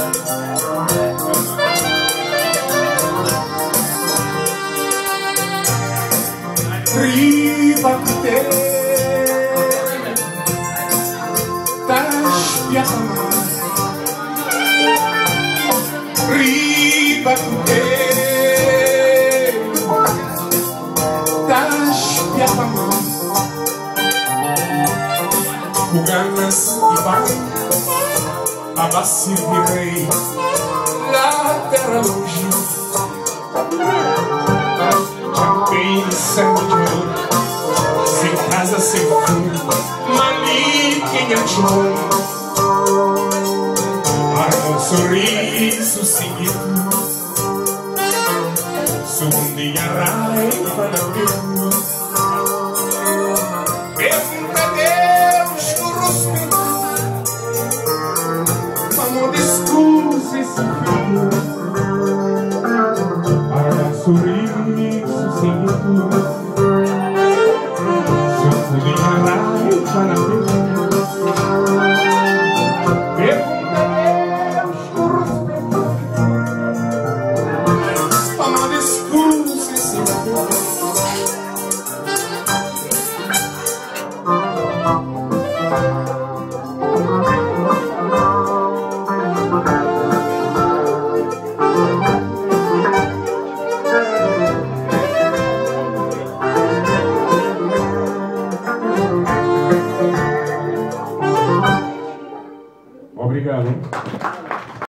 Ribate taspiama Ribate taspiama Kuganas ibai Abassi virei La terra longe Sangue, sem casa, sem fundo, mali quem achou. Para um sorriso seguido, sundi a raiva na vida. Pergunta a Deus por respeito, amor, desculpe esse filho. Para um sorriso seguido, sundi a raiva na vida.